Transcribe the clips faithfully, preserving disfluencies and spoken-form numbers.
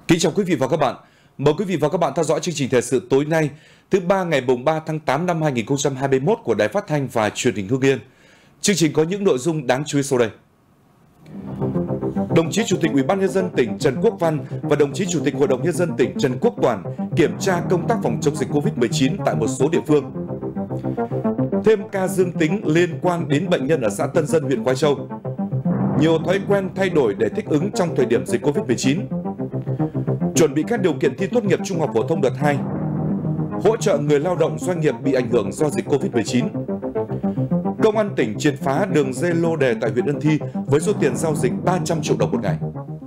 Kính chào quý vị và các bạn. Mời quý vị và các bạn theo dõi chương trình thời sự tối nay, thứ ba ngày mùng ba tháng tám năm hai nghìn không trăm hai mươi mốt của Đài Phát thanh và Truyền hình Hưng Yên. Chương trình có những nội dung đáng chú ý sau đây. Đồng chí Chủ tịch Ủy ban nhân dân tỉnh Trần Quốc Văn và đồng chí Chủ tịch Hội đồng nhân dân tỉnh Trần Quốc Toản kiểm tra công tác phòng chống dịch Covid mười chín tại một số địa phương. Thêm ca dương tính liên quan đến bệnh nhân ở xã Tân Dân, huyện Khoái Châu. Nhiều thói quen thay đổi để thích ứng trong thời điểm dịch Covid mười chín. Chuẩn bị các điều kiện thi tốt nghiệp trung học phổ thông đợt hai. Hỗ trợ người lao động doanh nghiệp bị ảnh hưởng do dịch Covid mười chín. Công an tỉnh triệt phá đường dây lô đề tại huyện Ân Thi với số tiền giao dịch ba trăm triệu đồng một ngày.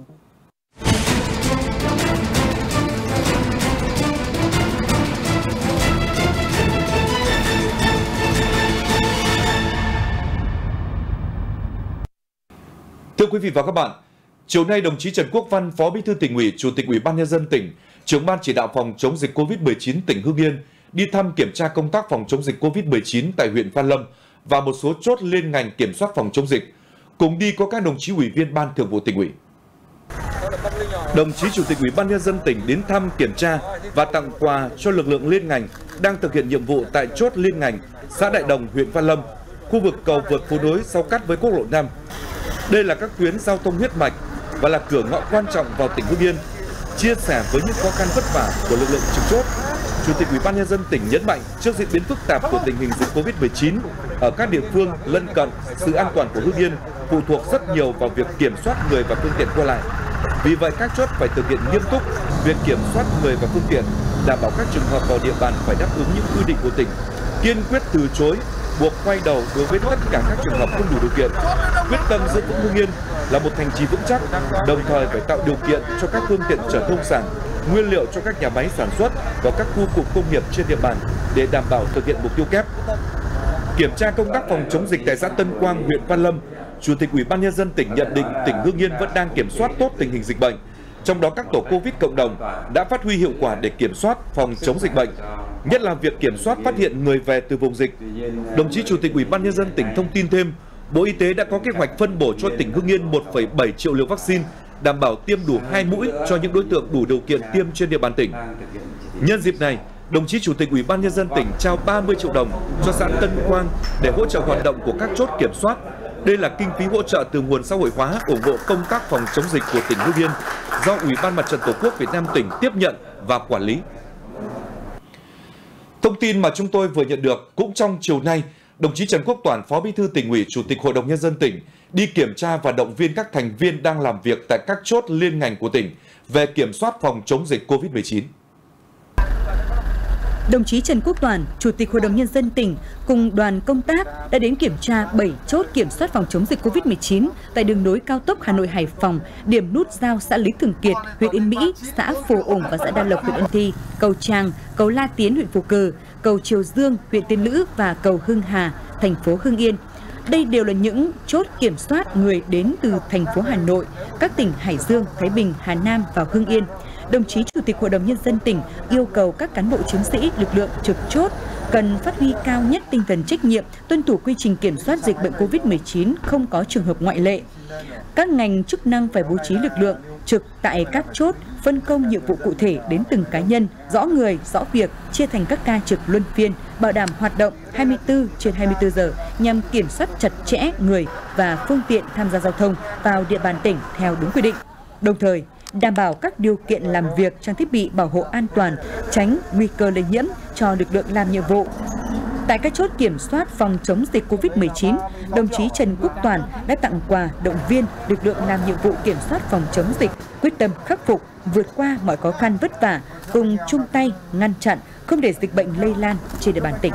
Thưa quý vị và các bạn, chiều nay đồng chí Trần Quốc Văn, Phó Bí thư Tỉnh ủy, Chủ tịch Ủy ban nhân dân tỉnh, Trưởng ban chỉ đạo phòng chống dịch Covid mười chín tỉnh Hưng Yên đi thăm kiểm tra công tác phòng chống dịch Covid mười chín tại huyện Phan Lâm và một số chốt liên ngành kiểm soát phòng chống dịch. Cùng đi có các đồng chí Ủy viên Ban Thường vụ Tỉnh ủy. Đồng chí Chủ tịch Ủy ban nhân dân tỉnh đến thăm, kiểm tra và tặng quà cho lực lượng liên ngành đang thực hiện nhiệm vụ tại chốt liên ngành xã Đại Đồng, huyện Phan Lâm, khu vực cầu vượt Phú Đối giao cắt với quốc lộ năm. Đây là các tuyến giao thông huyết mạch và là cửa ngõ quan trọng vào tỉnh Hưng Yên. Chia sẻ với những khó khăn vất vả của lực lượng trực chốt, Chủ tịch Ủy ban nhân dân tỉnh nhấn mạnh trước diễn biến phức tạp của tình hình dịch Covid mười chín ở các địa phương lân cận, sự an toàn của Hưng Yên phụ thuộc rất nhiều vào việc kiểm soát người và phương tiện qua lại. Vì vậy các chốt phải thực hiện nghiêm túc việc kiểm soát người và phương tiện, đảm bảo các trường hợp vào địa bàn phải đáp ứng những quy định của tỉnh, kiên quyết từ chối, buộc quay đầu đối với tất cả các trường hợp không đủ điều kiện, quyết tâm giữ vững Hưng Yên là một thành trì vững chắc, đồng thời phải tạo điều kiện cho các phương tiện chở nông sản, nguyên liệu cho các nhà máy sản xuất và các khu cụm công nghiệp trên địa bàn để đảm bảo thực hiện mục tiêu kép. Kiểm tra công tác phòng chống dịch tại xã Tân Quang, huyện Phan Lâm, Chủ tịch Ủy ban nhân dân tỉnh nhận định tỉnh Hưng Yên vẫn đang kiểm soát tốt tình hình dịch bệnh. Trong đó các tổ Covid cộng đồng đã phát huy hiệu quả để kiểm soát phòng chống dịch bệnh, nhất là việc kiểm soát phát hiện người về từ vùng dịch. Đồng chí Chủ tịch Ủy ban nhân dân tỉnh thông tin thêm, Bộ Y tế đã có kế hoạch phân bổ cho tỉnh Hưng Yên một phẩy bảy triệu liều vaccine, đảm bảo tiêm đủ hai mũi cho những đối tượng đủ điều kiện tiêm trên địa bàn tỉnh. Nhân dịp này, đồng chí Chủ tịch Ủy ban nhân dân tỉnh trao ba mươi triệu đồng cho xã Tân Quang để hỗ trợ hoạt động của các chốt kiểm soát. Đây là kinh phí hỗ trợ từ nguồn xã hội hóa ủng hộ công tác phòng chống dịch của tỉnh Hưng Yên do Ủy ban Mặt trận Tổ quốc Việt Nam tỉnh tiếp nhận và quản lý. Thông tin mà chúng tôi vừa nhận được, cũng trong chiều nay, đồng chí Trần Quốc Toản, Phó Bí thư Tỉnh ủy, Chủ tịch Hội đồng nhân dân tỉnh đi kiểm tra và động viên các thành viên đang làm việc tại các chốt liên ngành của tỉnh về kiểm soát phòng chống dịch Covid mười chín. Đồng chí Trần Quốc Toản, Chủ tịch Hội đồng nhân dân tỉnh cùng đoàn công tác đã đến kiểm tra bảy chốt kiểm soát phòng chống dịch Covid mười chín tại đường nối cao tốc Hà Nội Hải Phòng, điểm nút giao xã Lý Thường Kiệt, huyện Yên Mỹ, xã Phổ Ổng và xã Đa Lộc, huyện Ân Thi, cầu Tràng, cầu La Tiến, huyện Phú Cừ, cầu Triều Dương, huyện Tiên Lữ và cầu Hưng Hà, thành phố Hưng Yên. Đây đều là những chốt kiểm soát người đến từ thành phố Hà Nội, các tỉnh Hải Dương, Thái Bình, Hà Nam và Hưng Yên. Đồng chí Chủ tịch Hội đồng nhân dân tỉnh yêu cầu các cán bộ chiến sĩ, lực lượng trực chốt cần phát huy cao nhất tinh thần trách nhiệm, tuân thủ quy trình kiểm soát dịch bệnh Covid mười chín, không có trường hợp ngoại lệ. Các ngành chức năng phải bố trí lực lượng trực tại các chốt, phân công nhiệm vụ cụ thể đến từng cá nhân, rõ người, rõ việc, chia thành các ca trực luân phiên, bảo đảm hoạt động hai mươi tư trên hai mươi tư giờ nhằm kiểm soát chặt chẽ người và phương tiện tham gia giao thông vào địa bàn tỉnh theo đúng quy định. Đồng thời, đảm bảo các điều kiện làm việc, trang thiết bị bảo hộ an toàn, tránh nguy cơ lây nhiễm cho lực lượng làm nhiệm vụ. Tại các chốt kiểm soát phòng chống dịch Covid mười chín, đồng chí Trần Quốc Toản đã tặng quà động viên lực lượng làm nhiệm vụ kiểm soát phòng chống dịch, quyết tâm khắc phục, vượt qua mọi khó khăn vất vả, cùng chung tay ngăn chặn không để dịch bệnh lây lan trên địa bàn tỉnh.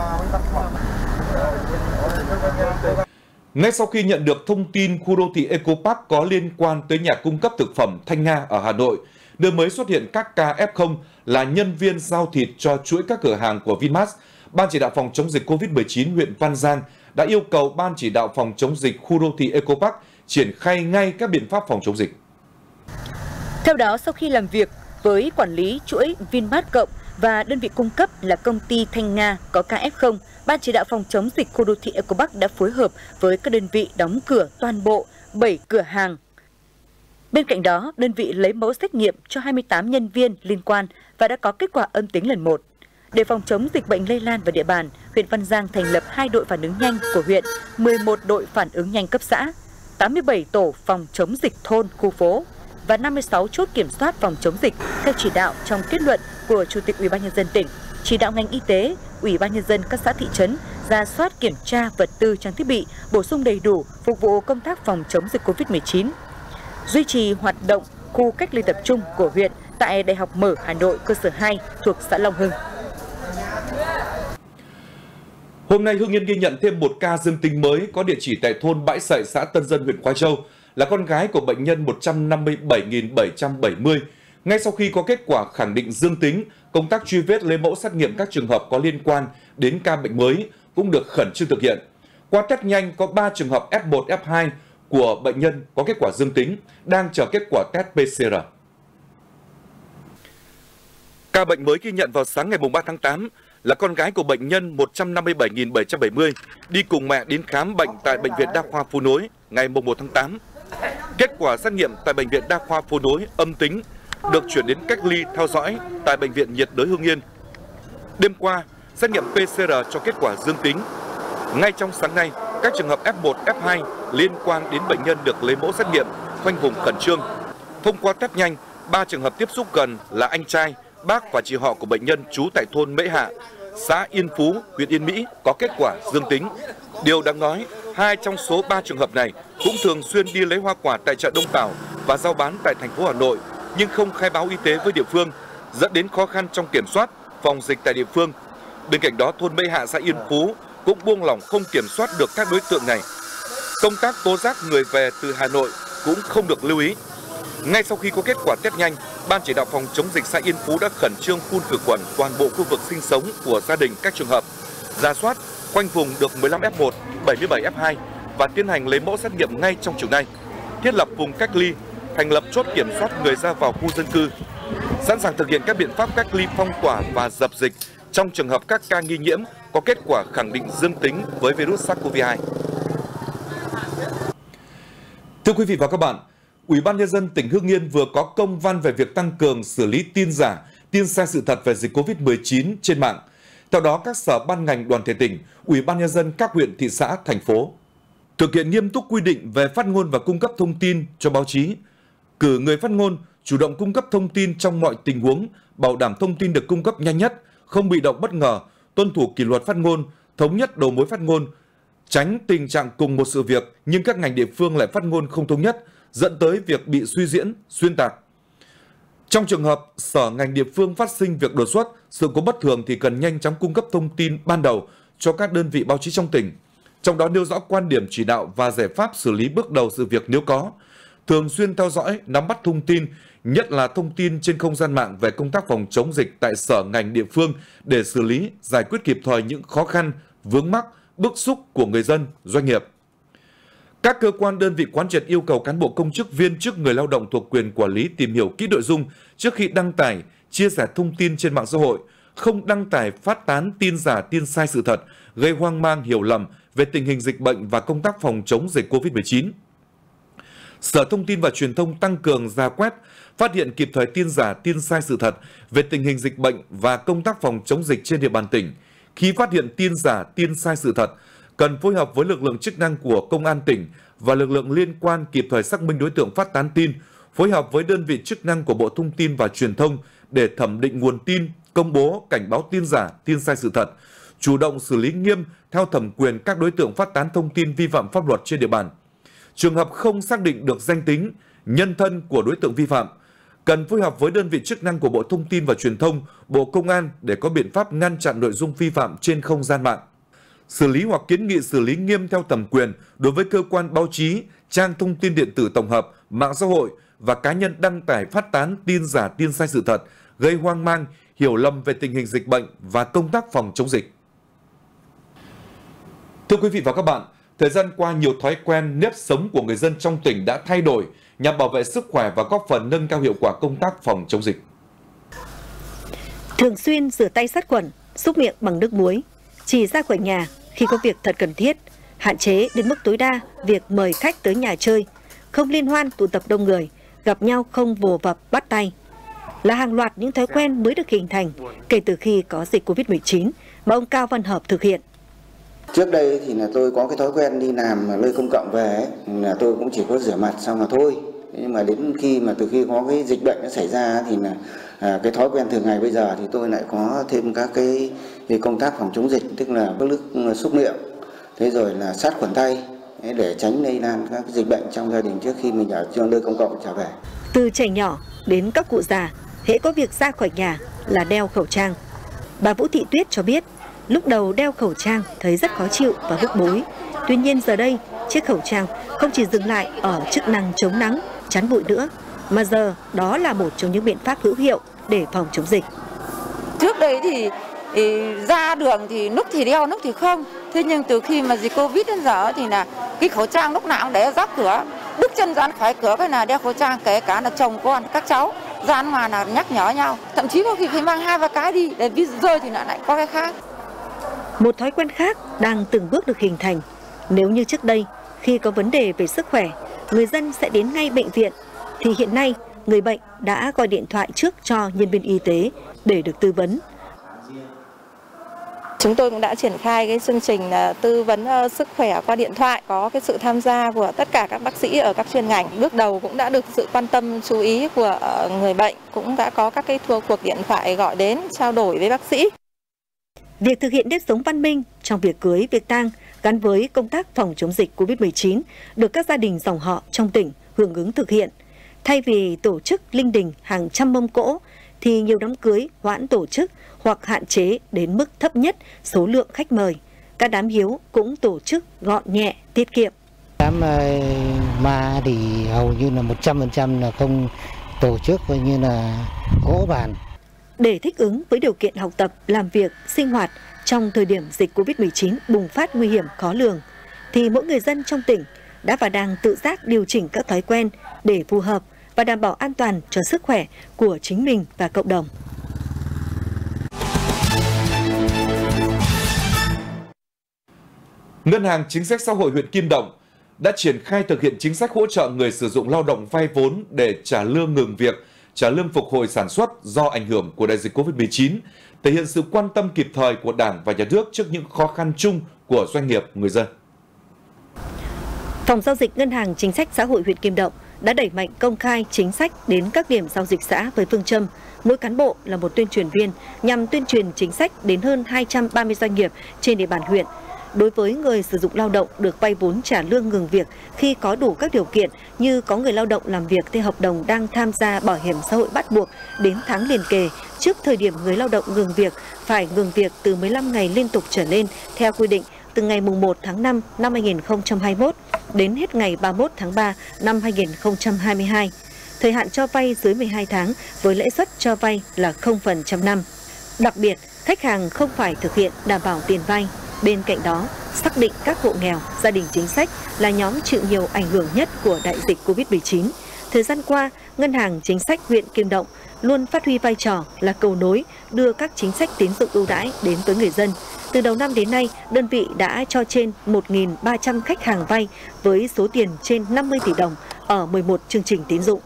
Ngay sau khi nhận được thông tin khu đô thị Eco Park có liên quan tới nhà cung cấp thực phẩm Thanh Nga ở Hà Nội, nơi mới xuất hiện các ca ép không là nhân viên giao thịt cho chuỗi các cửa hàng của Vinmart, Ban chỉ đạo phòng chống dịch Covid mười chín huyện Văn Giang đã yêu cầu Ban chỉ đạo phòng chống dịch khu đô thị Eco Park triển khai ngay các biện pháp phòng chống dịch. Theo đó, sau khi làm việc với quản lý chuỗi Vinmart Cộng và đơn vị cung cấp là công ty Thanh Nga có ca ép không, Ban chỉ đạo phòng chống dịch khu đô thị Eco Park đã phối hợp với các đơn vị đóng cửa toàn bộ bảy cửa hàng Bên cạnh đó, đơn vị lấy mẫu xét nghiệm cho hai mươi tám nhân viên liên quan và đã có kết quả âm tính lần một. Để phòng chống dịch bệnh lây lan vào địa bàn, huyện Văn Giang thành lập hai đội phản ứng nhanh của huyện, mười một đội phản ứng nhanh cấp xã, tám mươi bảy tổ phòng chống dịch thôn, khu phố và năm mươi sáu chốt kiểm soát phòng chống dịch theo chỉ đạo trong kết luận của Chủ tịch Ủy ban nhân dân tỉnh, chỉ đạo ngành y tế, Ủy ban nhân dân các xã thị trấn rà soát kiểm tra vật tư trang thiết bị, bổ sung đầy đủ phục vụ công tác phòng chống dịch Covid mười chín. Duy trì hoạt động khu cách ly tập trung của huyện tại Đại học Mở Hà Nội cơ sở hai thuộc xã Long Hưng. Hôm nay Hưng Yên ghi nhận thêm một ca dương tính mới có địa chỉ tại thôn Bãi Sậy, xã Tân Dân, huyện Khoái Châu, là con gái của bệnh nhân một trăm năm mươi bảy nghìn bảy trăm bảy mươi. Ngay sau khi có kết quả khẳng định dương tính, công tác truy vết lấy mẫu xét nghiệm các trường hợp có liên quan đến ca bệnh mới cũng được khẩn trương thực hiện. Qua test nhanh có ba trường hợp F một, F hai của bệnh nhân có kết quả dương tính, đang chờ kết quả test pê xê rờ. Ca bệnh mới ghi nhận vào sáng ngày ba tháng tám là con gái của bệnh nhân một trăm năm mươi bảy nghìn bảy trăm bảy mươi, đi cùng mẹ đến khám bệnh tại Bệnh viện Đa khoa Phú Nối ngày một tháng tám. Kết quả xét nghiệm tại Bệnh viện Đa khoa Phú Nối âm tính, được chuyển đến cách ly theo dõi tại Bệnh viện nhiệt đới Hưng Yên. Đêm qua, xét nghiệm pê xê rờ cho kết quả dương tính. Ngay trong sáng nay, các trường hợp F một, F hai liên quan đến bệnh nhân được lấy mẫu xét nghiệm, khoanh vùng khẩn trương. Thông qua test nhanh, ba trường hợp tiếp xúc gần là anh trai, bác và chị họ của bệnh nhân trú tại thôn Mễ Hạ, xã Yên Phú, huyện Yên Mỹ có kết quả dương tính. Điều đáng nói, hai trong số ba trường hợp này cũng thường xuyên đi lấy hoa quả tại chợ Đông Tảo và giao bán tại thành phố Hà Nội, nhưng không khai báo y tế với địa phương, dẫn đến khó khăn trong kiểm soát, phòng dịch tại địa phương. Bên cạnh đó, thôn Mễ Hạ, xã Yên Phú cũng buông lỏng không kiểm soát được các đối tượng này. Công tác tố giác người về từ Hà Nội cũng không được lưu ý. Ngay sau khi có kết quả test nhanh, Ban chỉ đạo phòng chống dịch xã Yên Phú đã khẩn trương phun khử khuẩn toàn bộ khu vực sinh sống của gia đình các trường hợp, rà soát, khoanh vùng được mười lăm F một, bảy mươi bảy F hai và tiến hành lấy mẫu xét nghiệm ngay trong chiều nay, thiết lập vùng cách ly, thành lập chốt kiểm soát người ra vào khu dân cư, sẵn sàng thực hiện các biện pháp cách ly phong tỏa và dập dịch trong trường hợp các ca nghi nhiễm có kết quả khẳng định dương tính với virus SARS-xê o vê hai. Thưa quý vị và các bạn, Ủy ban nhân dân tỉnh Hưng Yên vừa có công văn về việc tăng cường xử lý tin giả, tin sai sự thật về dịch Covid mười chín trên mạng. Theo đó, các sở ban ngành đoàn thể tỉnh, Ủy ban nhân dân các huyện, thị xã, thành phố thực hiện nghiêm túc quy định về phát ngôn và cung cấp thông tin cho báo chí, cử người phát ngôn chủ động cung cấp thông tin trong mọi tình huống, bảo đảm thông tin được cung cấp nhanh nhất, không bị động bất ngờ, tuân thủ kỷ luật phát ngôn, thống nhất đầu mối phát ngôn, tránh tình trạng cùng một sự việc nhưng các ngành địa phương lại phát ngôn không thống nhất, dẫn tới việc bị suy diễn, xuyên tạc. Trong trường hợp sở ngành địa phương phát sinh việc đột xuất, sự cố bất thường thì cần nhanh chóng cung cấp thông tin ban đầu cho các đơn vị báo chí trong tỉnh, trong đó nêu rõ quan điểm chỉ đạo và giải pháp xử lý bước đầu sự việc nếu có, thường xuyên theo dõi, nắm bắt thông tin, nhất là thông tin trên không gian mạng về công tác phòng chống dịch tại sở ngành địa phương để xử lý, giải quyết kịp thời những khó khăn, vướng mắc, bức xúc của người dân, doanh nghiệp. Các cơ quan đơn vị quán triệt yêu cầu cán bộ công chức viên chức người lao động thuộc quyền quản lý tìm hiểu kỹ nội dung trước khi đăng tải, chia sẻ thông tin trên mạng xã hội, không đăng tải phát tán tin giả, tin sai sự thật, gây hoang mang, hiểu lầm về tình hình dịch bệnh và công tác phòng chống dịch Covid mười chín. Sở Thông tin và Truyền thông tăng cường rà quét, phát hiện kịp thời tin giả, tin sai sự thật về tình hình dịch bệnh và công tác phòng chống dịch trên địa bàn tỉnh. Khi phát hiện tin giả, tin sai sự thật, cần phối hợp với lực lượng chức năng của Công an tỉnh và lực lượng liên quan kịp thời xác minh đối tượng phát tán tin, phối hợp với đơn vị chức năng của Bộ Thông tin và Truyền thông để thẩm định nguồn tin, công bố, cảnh báo tin giả, tin sai sự thật, chủ động xử lý nghiêm theo thẩm quyền các đối tượng phát tán thông tin vi phạm pháp luật trên địa bàn. Trường hợp không xác định được danh tính, nhân thân của đối tượng vi phạm, cần phối hợp với đơn vị chức năng của Bộ Thông tin và Truyền thông, Bộ Công an để có biện pháp ngăn chặn nội dung vi phạm trên không gian mạng. Xử lý hoặc kiến nghị xử lý nghiêm theo thẩm quyền đối với cơ quan báo chí, trang thông tin điện tử tổng hợp, mạng xã hội và cá nhân đăng tải phát tán tin giả, tin sai sự thật, gây hoang mang, hiểu lầm về tình hình dịch bệnh và công tác phòng chống dịch. Thưa quý vị và các bạn, thời gian qua nhiều thói quen, nếp sống của người dân trong tỉnh đã thay đổi nhằm bảo vệ sức khỏe và góp phần nâng cao hiệu quả công tác phòng chống dịch. Thường xuyên rửa tay sát khuẩn, súc miệng bằng nước muối, chỉ ra khỏi nhà khi có việc thật cần thiết, hạn chế đến mức tối đa việc mời khách tới nhà chơi, không liên hoan tụ tập đông người gặp nhau không vồ vập bắt tay. Là hàng loạt những thói quen mới được hình thành kể từ khi có dịch Covid mười chín mà ông Cao Văn Hợp thực hiện. Trước đây thì là tôi có cái thói quen đi làm nơi công cộng về ấy, là tôi cũng chỉ có rửa mặt xong là thôi. Nhưng mà đến khi mà từ khi có cái dịch bệnh nó xảy ra thì là à, cái thói quen thường ngày bây giờ thì tôi lại có thêm các cái, cái công tác phòng chống dịch, tức là bước nước xúc miệng, thế rồi là sát khuẩn tay để tránh lây lan các dịch bệnh trong gia đình trước khi mình ở nơi công cộng trở về. Từ trẻ nhỏ đến các cụ già, hễ có việc ra khỏi nhà là đeo khẩu trang. Bà Vũ Thị Tuyết cho biết, lúc đầu đeo khẩu trang thấy rất khó chịu và bức bối. Tuy nhiên giờ đây, chiếc khẩu trang không chỉ dừng lại ở chức năng chống nắng, chắn bụi nữa, mà giờ đó là một trong những biện pháp hữu hiệu để phòng chống dịch. Trước đây thì, thì ra đường thì lúc thì đeo, lúc thì không. Thế nhưng từ khi mà dịch Covid đến giờ thì là cái khẩu trang lúc nào cũng để giáp cửa. Bước chân ra khỏi cửa cái là đeo khẩu trang, kể cả là chồng con, các cháu ra ngoài là nhắc nhở nhau. Thậm chí có khi phải mang hai ba cái đi để ví rơi thì lại có cái khác. Một thói quen khác đang từng bước được hình thành. Nếu như trước đây, khi có vấn đề về sức khỏe, người dân sẽ đến ngay bệnh viện, thì hiện nay người bệnh đã gọi điện thoại trước cho nhân viên y tế để được tư vấn. Chúng tôi cũng đã triển khai cái chương trình tư vấn sức khỏe qua điện thoại, có cái sự tham gia của tất cả các bác sĩ ở các chuyên ngành. Bước đầu cũng đã được sự quan tâm chú ý của người bệnh, cũng đã có các cái cuộc điện thoại gọi đến trao đổi với bác sĩ. Việc thực hiện nếp sống văn minh trong việc cưới, việc tang gắn với công tác phòng chống dịch Covid mười chín được các gia đình dòng họ trong tỉnh hưởng ứng thực hiện. Thay vì tổ chức linh đình hàng trăm mâm cỗ, thì nhiều đám cưới hoãn tổ chức hoặc hạn chế đến mức thấp nhất số lượng khách mời. Các đám hiếu cũng tổ chức gọn nhẹ, tiết kiệm. Đám ma thì hầu như là một trăm phần trăm là không tổ chức, coi như là cỗ bàn. Để thích ứng với điều kiện học tập, làm việc, sinh hoạt trong thời điểm dịch Covid mười chín bùng phát nguy hiểm khó lường, thì mỗi người dân trong tỉnh đã và đang tự giác điều chỉnh các thói quen để phù hợp và đảm bảo an toàn cho sức khỏe của chính mình và cộng đồng. Ngân hàng Chính sách Xã hội huyện Kim Động đã triển khai thực hiện chính sách hỗ trợ người sử dụng lao động vay vốn để trả lương ngừng việc, trả lương phục hồi sản xuất do ảnh hưởng của đại dịch Covid mười chín, thể hiện sự quan tâm kịp thời của Đảng và Nhà nước trước những khó khăn chung của doanh nghiệp, người dân. Phòng giao dịch Ngân hàng Chính sách Xã hội huyện Kim Động đã đẩy mạnh công khai chính sách đến các điểm giao dịch xã với phương châm mỗi cán bộ là một tuyên truyền viên, nhằm tuyên truyền chính sách đến hơn hai trăm ba mươi doanh nghiệp trên địa bàn huyện. Đối với người sử dụng lao động được vay vốn trả lương ngừng việc khi có đủ các điều kiện như có người lao động làm việc theo hợp đồng đang tham gia bảo hiểm xã hội bắt buộc đến tháng liền kề, trước thời điểm người lao động ngừng việc phải ngừng việc từ mười lăm ngày liên tục trở lên theo quy định từ ngày mùng một tháng năm năm hai nghìn không trăm hai mươi mốt đến hết ngày ba mươi mốt tháng ba năm hai nghìn không trăm hai mươi hai. Thời hạn cho vay dưới mười hai tháng với lãi suất cho vay là không phần trăm năm. Đặc biệt, khách hàng không phải thực hiện đảm bảo tiền vay. Bên cạnh đó, xác định các hộ nghèo, gia đình chính sách là nhóm chịu nhiều ảnh hưởng nhất của đại dịch Covid mười chín. Thời gian qua, Ngân hàng Chính sách huyện Kim Động luôn phát huy vai trò là cầu nối đưa các chính sách tín dụng ưu đãi đến với người dân. Từ đầu năm đến nay, đơn vị đã cho trên một nghìn ba trăm khách hàng vay với số tiền trên năm mươi tỷ đồng ở mười một chương trình tín dụng.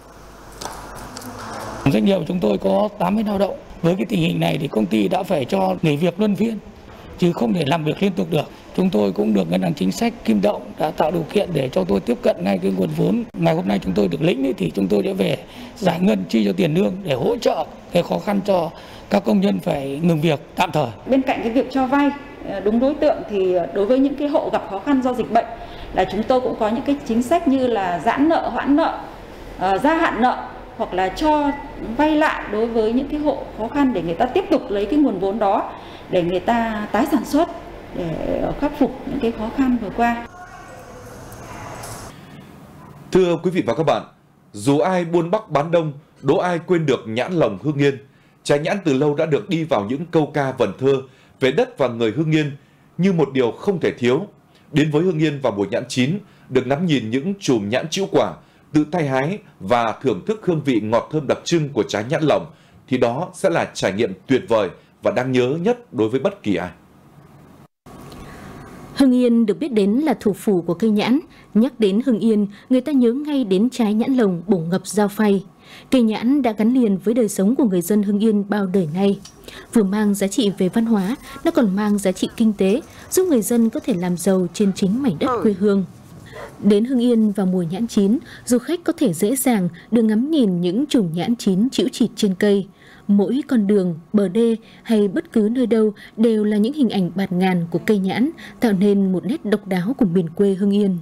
Doanh nghiệp của chúng tôi có tám mươi lao động. Với cái tình hình này thì công ty đã phải cho nghỉ việc luân phiên, chứ không thể làm việc liên tục được. Chúng tôi cũng được Ngân hàng Chính sách Kim Động đã tạo điều kiện để cho tôi tiếp cận ngay cái nguồn vốn. Ngày hôm nay chúng tôi được lĩnh thì chúng tôi sẽ về giải ngân chi cho tiền lương để hỗ trợ cái khó khăn cho các công nhân phải ngừng việc tạm thời. Bên cạnh cái việc cho vay đúng đối tượng thì đối với những cái hộ gặp khó khăn do dịch bệnh là chúng tôi cũng có những cái chính sách như là giãn nợ, hoãn nợ, gia hạn nợ hoặc là cho vay lại đối với những cái hộ khó khăn để người ta tiếp tục lấy cái nguồn vốn đó để người ta tái sản xuất, để khắc phục những cái khó khăn vừa qua. Thưa quý vị và các bạn, dù ai buôn Bắc bán Đông, đố ai quên được nhãn lồng Hưng Yên. Trái nhãn từ lâu đã được đi vào những câu ca vần thơ về đất và người Hưng Yên như một điều không thể thiếu. Đến với Hưng Yên vào mùa nhãn chín, được ngắm nhìn những chùm nhãn trĩu quả, tự tay hái và thưởng thức hương vị ngọt thơm đặc trưng của trái nhãn lồng, thì đó sẽ là trải nghiệm tuyệt vời và đáng nhớ nhất đối với bất kỳ ai. Hưng Yên được biết đến là thủ phủ của cây nhãn. Nhắc đến Hưng Yên, người ta nhớ ngay đến trái nhãn lồng bổ ngập dao phay. Cây nhãn đã gắn liền với đời sống của người dân Hưng Yên bao đời nay. Vừa mang giá trị về văn hóa, nó còn mang giá trị kinh tế, giúp người dân có thể làm giàu trên chính mảnh đất quê hương. Đến Hưng Yên vào mùa nhãn chín, du khách có thể dễ dàng được ngắm nhìn những chùm nhãn chín chĩu chịt trên cây. Mỗi con đường, bờ đê hay bất cứ nơi đâu đều là những hình ảnh bạt ngàn của cây nhãn, tạo nên một nét độc đáo của miền quê Hưng Yên.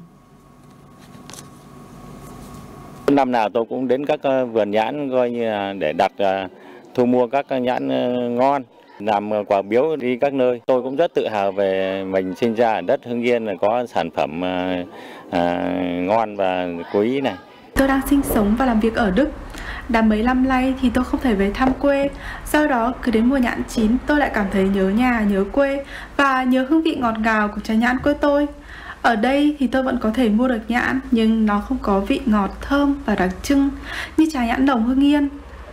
Năm nào tôi cũng đến các vườn nhãn coi như là để đặt thu mua các nhãn ngon, làm quà biếu đi các nơi. Tôi cũng rất tự hào về mình sinh ra ở đất Hưng Yên là có sản phẩm à, ngon và quý này. Tôi đang sinh sống và làm việc ở Đức. Đã mấy năm nay thì tôi không thể về thăm quê. Do đó cứ đến mùa nhãn chín tôi lại cảm thấy nhớ nhà, nhớ quê và nhớ hương vị ngọt ngào của trái nhãn quê tôi. Ở đây thì tôi vẫn có thể mua được nhãn nhưng nó không có vị ngọt, thơm và đặc trưng như trái nhãn lồng Hưng Yên.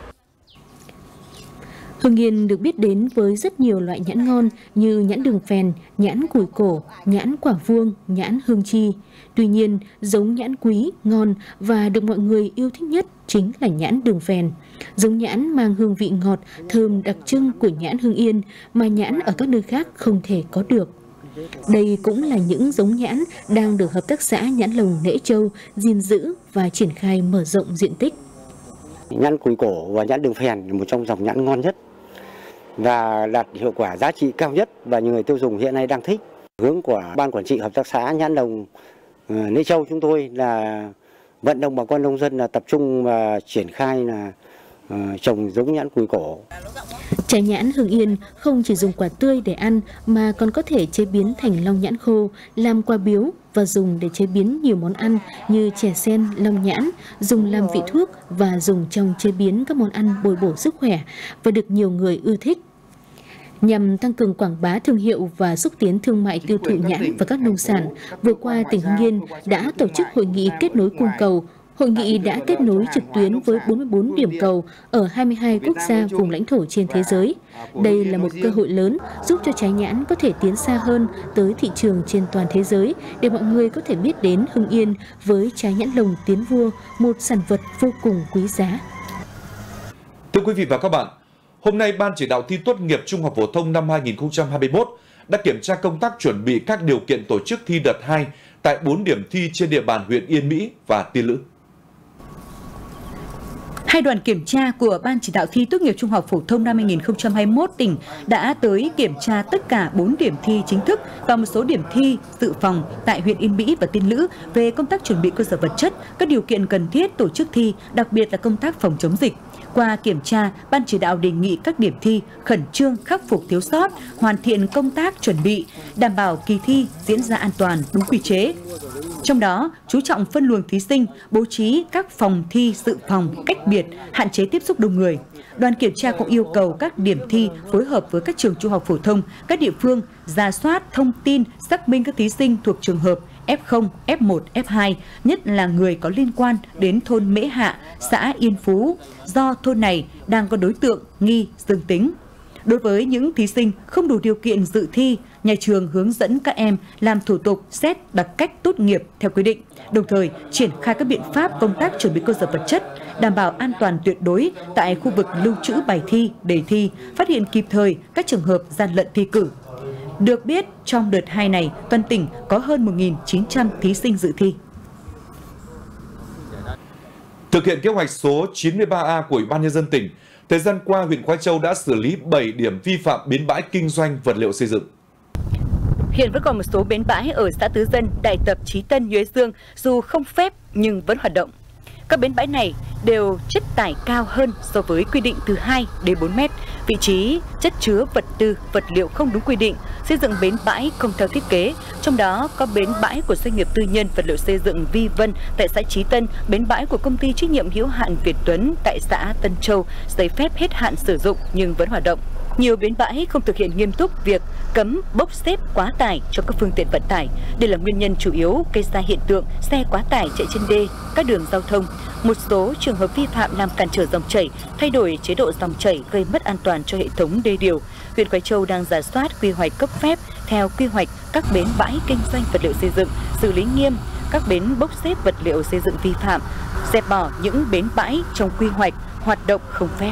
Hưng Yên được biết đến với rất nhiều loại nhãn ngon như nhãn đường phèn, nhãn củi cổ, nhãn quả vuông, nhãn hương chi. Tuy nhiên, giống nhãn quý, ngon và được mọi người yêu thích nhất chính là nhãn đường phèn. Giống nhãn mang hương vị ngọt, thơm đặc trưng của nhãn Hưng Yên mà nhãn ở các nơi khác không thể có được. Đây cũng là những giống nhãn đang được Hợp tác xã Nhãn Lồng Nễ Châu gìn giữ và triển khai mở rộng diện tích. Nhãn củi cổ và nhãn đường phèn là một trong dòng nhãn ngon nhất và đạt hiệu quả giá trị cao nhất và nhiều người tiêu dùng hiện nay đang thích. Hướng của Ban Quản trị Hợp tác xã Nhãn Lồng Nễ Châu chúng tôi là vận động bà con nông dân là tập trung và triển khai là uh, trồng giống nhãn củi cổ. Trái nhãn Hưng Yên không chỉ dùng quả tươi để ăn mà còn có thể chế biến thành long nhãn khô, làm quà biếu và dùng để chế biến nhiều món ăn như chè sen, long nhãn, dùng làm vị thuốc và dùng trong chế biến các món ăn bồi bổ sức khỏe và được nhiều người ưa thích. Nhằm tăng cường quảng bá thương hiệu và xúc tiến thương mại tiêu thụ nhãn và các nông sản, vừa qua tỉnh Hưng Yên đã tổ chức hội nghị kết nối cung cầu. Hội nghị đã kết nối trực tuyến với bốn mươi bốn điểm cầu ở hai mươi hai quốc gia vùng lãnh thổ trên thế giới. Đây là một cơ hội lớn giúp cho trái nhãn có thể tiến xa hơn tới thị trường trên toàn thế giới để mọi người có thể biết đến Hưng Yên với trái nhãn lồng tiến vua, một sản vật vô cùng quý giá. Thưa quý vị và các bạn, hôm nay Ban chỉ đạo thi tốt nghiệp trung học phổ thông năm hai nghìn không trăm hai mươi mốt đã kiểm tra công tác chuẩn bị các điều kiện tổ chức thi đợt hai tại bốn điểm thi trên địa bàn huyện Yên Mỹ và Tiên Lữ. Hai đoàn kiểm tra của Ban chỉ đạo thi tốt nghiệp trung học phổ thông năm hai nghìn không trăm hai mươi mốt tỉnh đã tới kiểm tra tất cả bốn điểm thi chính thức và một số điểm thi dự phòng tại huyện Yên Mỹ và Tiên Lữ về công tác chuẩn bị cơ sở vật chất, các điều kiện cần thiết tổ chức thi, đặc biệt là công tác phòng chống dịch. Qua kiểm tra, Ban chỉ đạo đề nghị các điểm thi khẩn trương khắc phục thiếu sót, hoàn thiện công tác chuẩn bị, đảm bảo kỳ thi diễn ra an toàn, đúng quy chế. Trong đó, chú trọng phân luồng thí sinh, bố trí các phòng thi dự phòng cách biệt, hạn chế tiếp xúc đông người. Đoàn kiểm tra cũng yêu cầu các điểm thi phối hợp với các trường trung học phổ thông, các địa phương rà soát thông tin, xác minh các thí sinh thuộc trường hợp ép không, ép một, ép hai, nhất là người có liên quan đến thôn Mễ Hạ, xã Yên Phú, do thôn này đang có đối tượng nghi dương tính. Đối với những thí sinh không đủ điều kiện dự thi, nhà trường hướng dẫn các em làm thủ tục xét đặc cách tốt nghiệp theo quy định, đồng thời triển khai các biện pháp công tác chuẩn bị cơ sở vật chất, đảm bảo an toàn tuyệt đối tại khu vực lưu trữ bài thi, đề thi, phát hiện kịp thời các trường hợp gian lận thi cử. Được biết, trong đợt hai này, toàn tỉnh có hơn một nghìn chín trăm thí sinh dự thi. Thực hiện kế hoạch số chín mươi ba A của Ủy ban Nhân dân tỉnh, thời gian qua huyện Khoai Châu đã xử lý bảy điểm vi phạm bến bãi kinh doanh vật liệu xây dựng. Hiện vẫn còn một số bến bãi ở xã Tứ Dân, Đại Tập, Chí Tân, Nhuế Dương dù không phép nhưng vẫn hoạt động. Các bến bãi này đều chất tải cao hơn so với quy định từ hai đến bốn mét, vị trí chất chứa vật tư, vật liệu không đúng quy định, xây dựng bến bãi không theo thiết kế. Trong đó có bến bãi của doanh nghiệp tư nhân vật liệu xây dựng Vi Vân tại xã Chí Tân, bến bãi của công ty trách nhiệm hữu hạn Việt Tuấn tại xã Tân Châu, giấy phép hết hạn sử dụng nhưng vẫn hoạt động. Nhiều bến bãi không thực hiện nghiêm túc việc cấm bốc xếp quá tải cho các phương tiện vận tải. Đây là nguyên nhân chủ yếu gây ra hiện tượng xe quá tải chạy trên đê, các đường giao thông. Một số trường hợp vi phạm làm cản trở dòng chảy, thay đổi chế độ dòng chảy gây mất an toàn cho hệ thống đê điều. Huyện Quái Châu đang rà soát quy hoạch cấp phép theo quy hoạch các bến bãi kinh doanh vật liệu xây dựng, xử lý nghiêm các bến bốc xếp vật liệu xây dựng vi phạm, dẹp bỏ những bến bãi trong quy hoạch hoạt động không phép.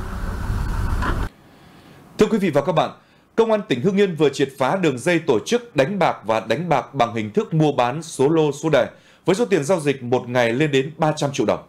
Thưa quý vị và các bạn, Công an tỉnh Hưng Yên vừa triệt phá đường dây tổ chức đánh bạc và đánh bạc bằng hình thức mua bán số lô số đề với số tiền giao dịch một ngày lên đến ba trăm triệu đồng.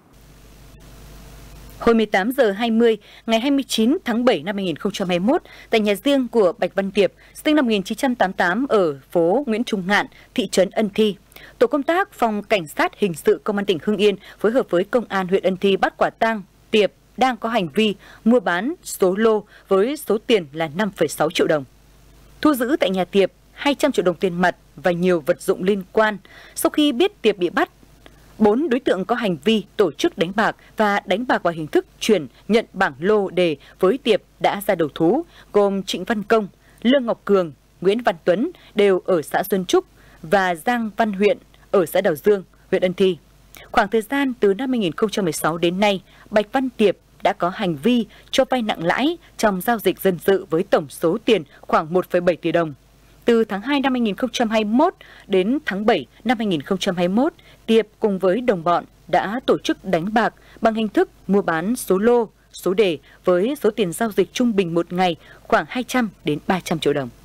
Hồi mười tám giờ hai mươi ngày hai mươi chín tháng bảy năm hai nghìn không trăm hai mươi mốt, tại nhà riêng của Bạch Văn Tiệp, sinh năm một nghìn chín trăm tám mươi tám ở phố Nguyễn Trung Ngạn, thị trấn Ân Thi, tổ công tác phòng cảnh sát hình sự Công an tỉnh Hưng Yên phối hợp với Công an huyện Ân Thi bắt quả tang Tiệp đang có hành vi mua bán số lô với số tiền là năm phẩy sáu triệu đồng. Thu giữ tại nhà Tiệp hai trăm triệu đồng tiền mặt và nhiều vật dụng liên quan. Sau khi biết Tiệp bị bắt, bốn đối tượng có hành vi tổ chức đánh bạc và đánh bạc bằng hình thức chuyển nhận bảng lô đề với Tiệp đã ra đầu thú, gồm Trịnh Văn Công, Lương Ngọc Cường, Nguyễn Văn Tuấn đều ở xã Xuân Trúc và Giang Văn Huyện ở xã Đào Dương, huyện Ân Thi. Khoảng thời gian từ năm hai nghìn không trăm mười sáu đến nay, Bạch Văn Tiệp đã có hành vi cho vay nặng lãi trong giao dịch dân sự với tổng số tiền khoảng một phẩy bảy tỷ đồng. Từ tháng hai năm hai nghìn không trăm hai mươi mốt đến tháng bảy năm hai nghìn không trăm hai mươi mốt, Tiệp cùng với đồng bọn đã tổ chức đánh bạc bằng hình thức mua bán số lô, số đề với số tiền giao dịch trung bình một ngày khoảng hai trăm đến ba trăm triệu đồng.